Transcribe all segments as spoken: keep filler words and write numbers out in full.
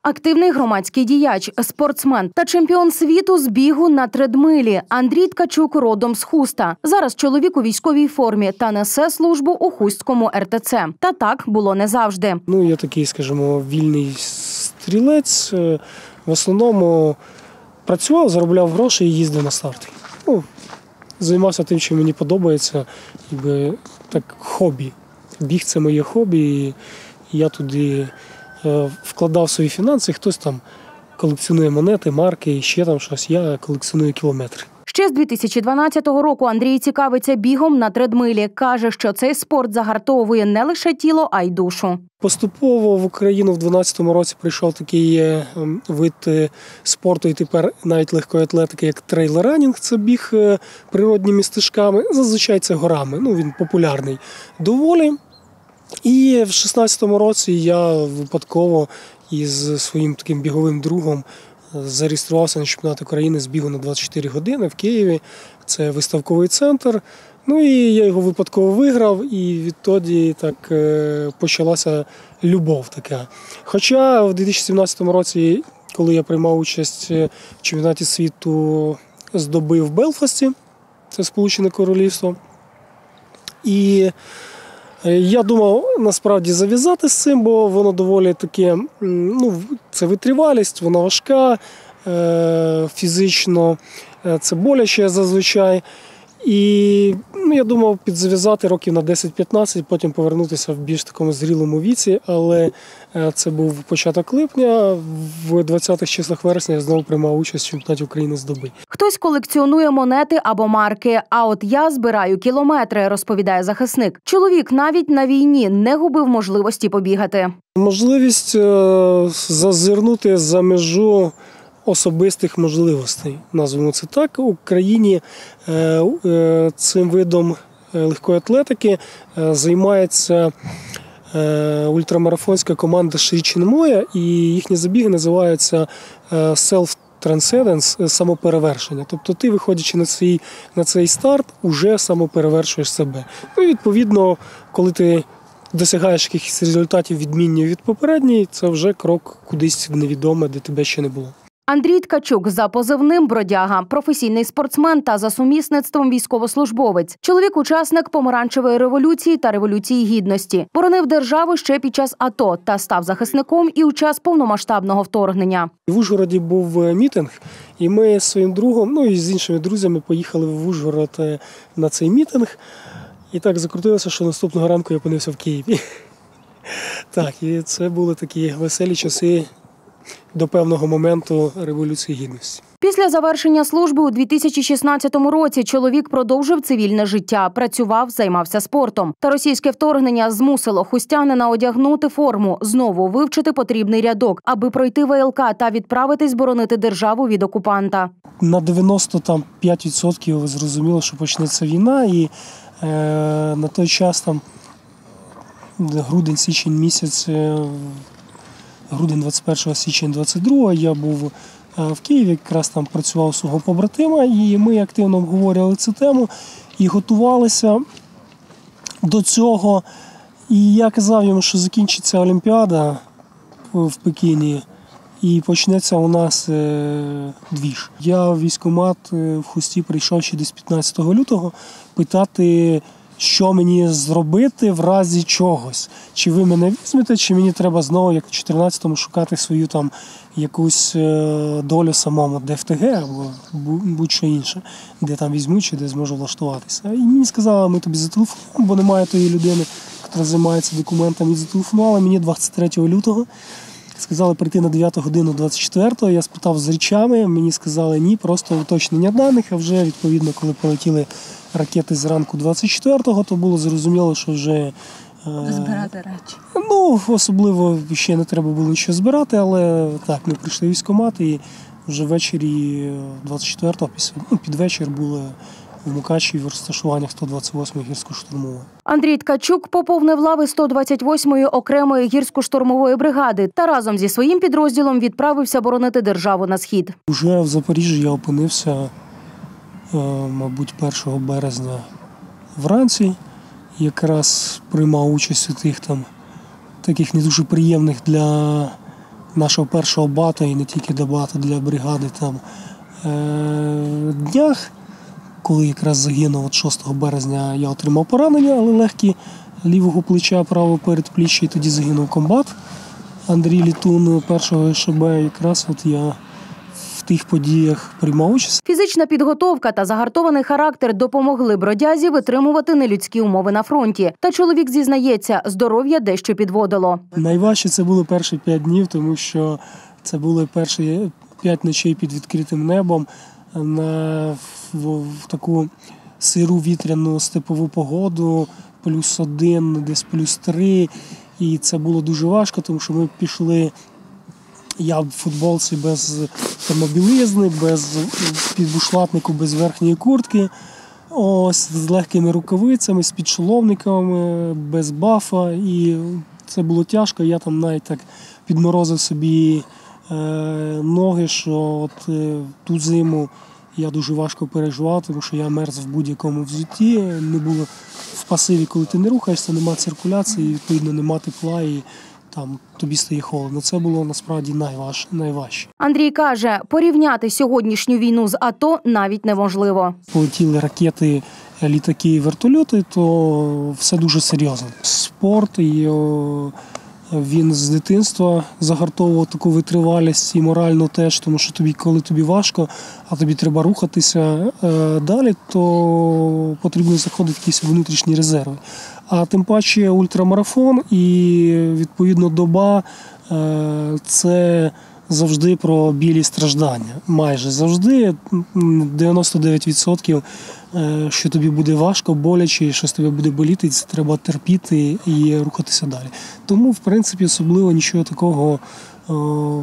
Активний громадський діяч, спортсмен та чемпіон світу з бігу на тредмилі Андрій Ткачук родом з Хуста. Зараз чоловік у військовій формі та несе службу у Хустському ер те це. Та так було не завжди. Ну, я такий, скажімо, вільний стрілець. В основному працював, заробляв гроші і їздив на старти. Ну, займався тим, що мені подобається. Якби, так, хобі. Біг – це моє хобі. І я туди вкладав свої фінанси, хтось там колекціонує монети, марки і ще там щось, я колекціоную кілометри. Ще з дві тисячі дванадцятого року Андрій цікавиться бігом на тредмилі. Каже, що цей спорт загартовує не лише тіло, а й душу. Поступово в Україну в дванадцятому році прийшов такий вид спорту і тепер навіть легкої атлетики, як трейл-ранінг, це біг природніми стежками, зазвичай це горами, ну він популярний доволі. І в шістнадцятому році я випадково із своїм таким біговим другом зареєструвався на чемпіонат України з бігу на двадцять чотири години в Києві. Це виставковий центр. Ну і я його випадково виграв, і відтоді так почалася любов така. Хоча в дві тисячі сімнадцятому році, коли я приймав участь в чемпіонаті світу з доби в Белфасті, це Сполучене Королівство, і я думав, насправді, зав'язати з цим, бо воно доволі таке, ну, це витривалість, вона важка, фізично це боляче зазвичай. І ну, я думав підзав'язати років на десять-п'ятнадцять, потім повернутися в більш такому зрілому віці, але це був початок липня, в двадцятих числах вересня я знову приймав участь в чемпіонаті України з доби. Хтось колекціонує монети або марки, а от я збираю кілометри, розповідає захисник. Чоловік навіть на війні не губив можливості побігати. Можливість зазирнути за межу особистих можливостей, назвемо це так. У країні цим видом легкої атлетики займається ультрамарафонська команда Шріченмоя, і їхні забіги називаються self-transcendence, самоперевершення. Тобто ти, виходячи на цей, на цей старт, уже самоперевершуєш себе. Ну, відповідно, коли ти досягаєш якихось результатів відмінних від попередньої, це вже крок кудись в невідоме, де тебе ще не було. Андрій Ткачук за позивним «Бродяга», професійний спортсмен та за сумісництвом військовослужбовець. Чоловік – учасник Помаранчевої революції та Революції Гідності. Боронив державу ще під час АТО та став захисником і у час повномасштабного вторгнення. В Ужгороді був мітинг, і ми з своїм другом, ну і з іншими друзями поїхали в Ужгород на цей мітинг. І так закрутилося, що наступного ранку я опинився в Києві. Так, і це були такі веселі часи до певного моменту Революції Гідності. Після завершення служби у дві тисячі шістнадцятому році чоловік продовжив цивільне життя, працював, займався спортом. Та російське вторгнення змусило хустянина одягнути форму, знову вивчити потрібний рядок, аби пройти ВЛК та відправитись боронити державу від окупанта. На дев'яносто п'ять відсотків зрозуміло, що почнеться війна, і е, на той час, там, грудень-січень місяць, грудень двадцять першого, січень двадцять другого, я був в Києві, якраз там працював свого побратима, і ми активно обговорювали цю тему і готувалися до цього. І я казав йому, що закінчиться Олімпіада в Пекіні і почнеться у нас двіж. Я в військкомат в Хусті прийшов ще десь п'ятнадцятого лютого питати, що мені зробити в разі чогось. Чи ви мене візьмете, чи мені треба знову, як в чотирнадцятому, шукати свою там якусь долю самому, де еф те ге або будь-що інше, де там візьму, чи де зможу влаштуватися. І мені сказали, ми тобі зателефонуємо, бо немає тої людини, яка займається документами. І зателефонували мені двадцять третього лютого. Сказали прийти на дев'яту годину двадцять четвертого. Я спитав з речами, мені сказали ні, просто уточнення даних, а вже відповідно, коли полетіли ракети зранку двадцять четвертого, то було зрозуміло, що вже збирати речі. Ну, особливо ще не треба було нічого збирати, але так, ми прийшли в військкомат і вже ввечері двадцять четвертого, після, ну, під вечір були в Мукачеві в розташуваннях сто двадцять восьмої гірсько-штурмової. Андрій Ткачук поповнив лави сто двадцять восьмої окремої гірсько-штурмової бригади та разом зі своїм підрозділом відправився боронити державу на схід. Уже в Запоріжжі я опинився, мабуть, першого березня вранці. Якраз приймав участь у тих там таких не дуже приємних для нашого першого бату, і не тільки до бату, для бригади там е- днях, коли якраз загинув от шостого березня, я отримав поранення, але легкі лівого плеча, правого передпліччя, і тоді загинув комбат Андрій Літун, першого ШБ, якраз от я в тих подіях приймав участь. Фізична підготовка та загартований характер допомогли бродязі витримувати нелюдські умови на фронті. Та чоловік зізнається, здоров'я дещо підводило. Найважче це були перші п'ять днів, тому що це були перші п'ять ночей під відкритим небом на в, в таку сиру вітряну степову погоду, плюс один, десь плюс три. І це було дуже важко, тому що ми пішли, я в футболці без термобілизни, без підбушлатнику, без верхньої куртки, ось з легкими рукавицями, з підшоломниками, без бафа. І це було тяжко. Я там навіть так підморозив собі е, ноги, що от е, ту зиму я дуже важко переживав, тому що я мерз в будь-якому взутті. Не було в пасиві, коли ти не рухаєшся, нема циркуляції, відповідно, нема тепла і там тобі стає холодно. Це було насправді найваж, найважче. Андрій каже, порівняти сьогоднішню війну з АТО навіть неможливо. Полетіли ракети, літаки і вертольоти, то все дуже серйозно. Спорт, і о, він з дитинства загартовував таку витривалість і морально теж, тому що тобі, коли тобі важко, а тобі треба рухатися е, далі, то потрібно заходити в якісь внутрішні резерви. А тим паче ультрамарафон і, відповідно, доба е, – це завжди про білі і страждання. Майже завжди, дев'яносто дев'ять відсотків, е, що тобі буде важко, боляче, що з тебе буде боліти, це треба терпіти і рухатися далі. Тому, в принципі, особливо нічого такого е,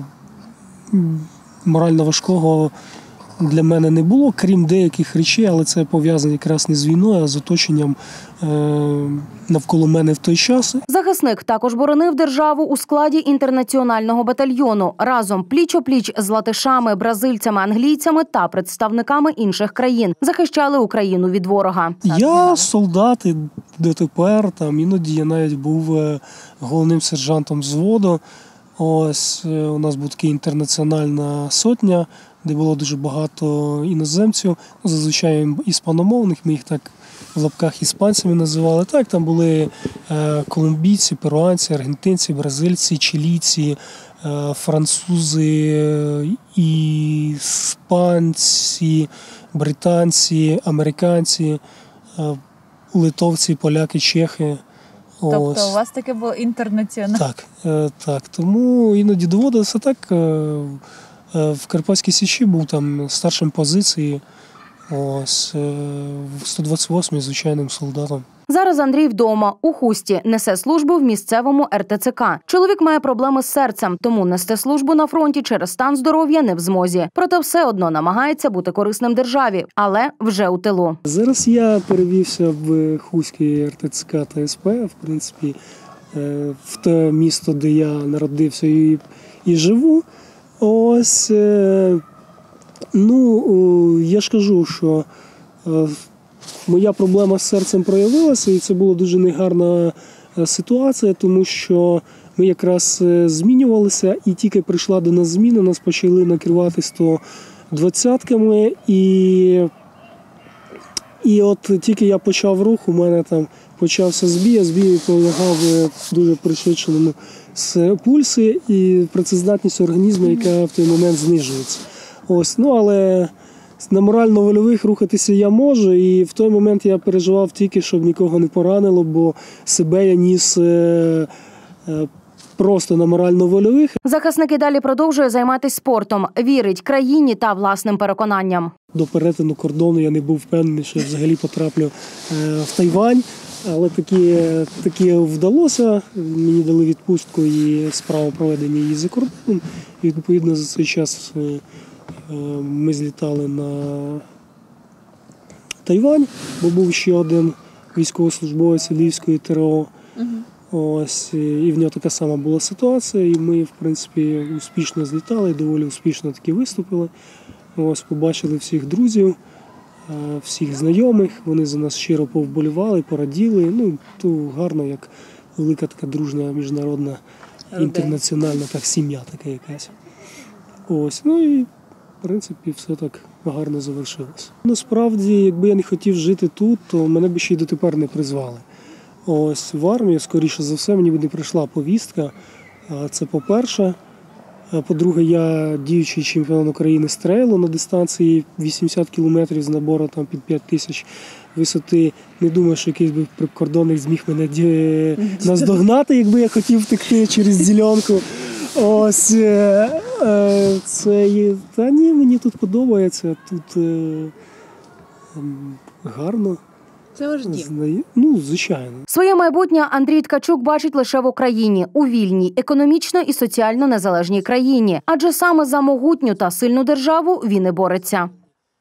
морально важкого для мене не було, крім деяких речей, але це пов'язано якраз не з війною, а з оточенням е, навколо мене в той час. Захисник також боронив державу у складі інтернаціонального батальйону. Разом пліч-о-пліч з латишами, бразильцями, англійцями та представниками інших країн захищали Україну від ворога. Я солдат і дотепер, там іноді я навіть був головним сержантом взводу. Ось у нас була така інтернаціональна сотня, де було дуже багато іноземців, зазвичай іспаномовних, ми їх так в лапках іспанцями називали. Так, там були е, колумбійці, перуанці, аргентинці, бразильці, чилійці, е, французи, е, іспанці, британці, американці, е, литовці, поляки, чехи. Тобто Ось. у вас таке було інтернаціональне? Так, е, так. Тому іноді доводилося так. Е, В Карпатській Січі був там старшим позиції, ось, в сто двадцять восьмій звичайним солдатом. Зараз Андрій вдома, у Хусті, несе службу в місцевому ер те це ка. Чоловік має проблеми з серцем, тому нести службу на фронті через стан здоров'я не в змозі. Проте все одно намагається бути корисним державі, але вже у тилу. Зараз я перевівся в Хуський ер те це ка та ес пе, в принципі, в те місто, де я народився і, і живу. Ось, ну, я ж кажу, що моя проблема з серцем проявилася, і це була дуже негарна ситуація, тому що ми якраз змінювалися, і тільки прийшла до нас зміна, нас почали накривати сто двадцятками, і, і от тільки я почав рух, у мене там почався збій, а збій полягав в дуже пришвидшеному пульсі і працездатність організму, яка в той момент знижується. Ось, ну, але на морально-вольових рухатися я можу, і в той момент я переживав тільки, щоб нікого не поранило, бо себе я ніс е, е, просто на морально-вольових. Захисник і далі продовжує займатися спортом, вірить країні та власним переконанням. До перетину кордону я не був впевнений, що я взагалі потраплю е, в Тайвань. Але таки, таки вдалося, мені дали відпустку і справу проведення її за кордоном. І відповідно за цей час ми злітали на Тайвань, бо був ще один військовослужбовець Львівської те ре о. Угу. Ось, і в нього така сама була ситуація, і ми, в принципі, успішно злітали, доволі успішно таки виступили. Ось, побачили всіх друзів, всіх знайомих, вони за нас щиро повболівали, пораділи. Ну, то гарно, як велика така дружня міжнародна інтернаціональна так, сім'я така якась. Ось, ну і в принципі все так гарно завершилось. Насправді, якби я не хотів жити тут, то мене б ще й дотепер не призвали. Ось в армію, скоріше за все, мені б не прийшла повістка. Це по-перше. По-друге, я діючий чемпіон України з трейлу на дистанції вісімдесят кілометрів з набору там, під п'ять тисяч висоти. Не думаю, що якийсь би прикордонник зміг мене ді... наздогнати, якби я хотів втекти через зеленку. Ось це є. Та ні, мені тут подобається, тут е... гарно. Це ваш дім? Ну, звичайно. Своє майбутнє Андрій Ткачук бачить лише в Україні, у вільній, економічно і соціально незалежній країні. Адже саме за могутню та сильну державу він і бореться.